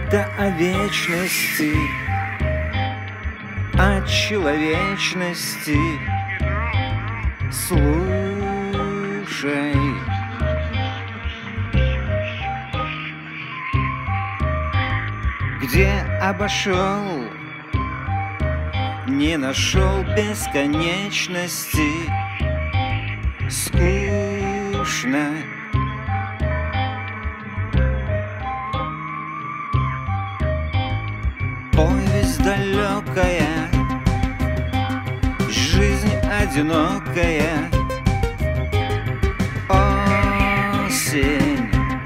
Это о вечности, о человечности. Слушай, где обошел, не нашел бесконечности. Скучно. Повесть далекая, жизнь одинокая. Осень.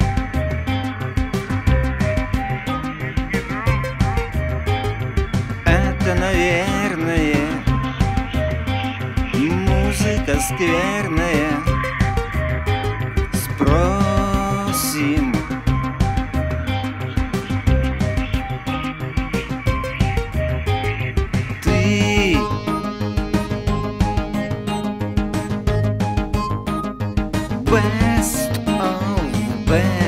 Это, наверное, музыка скверная. Спросим. Ты best of best.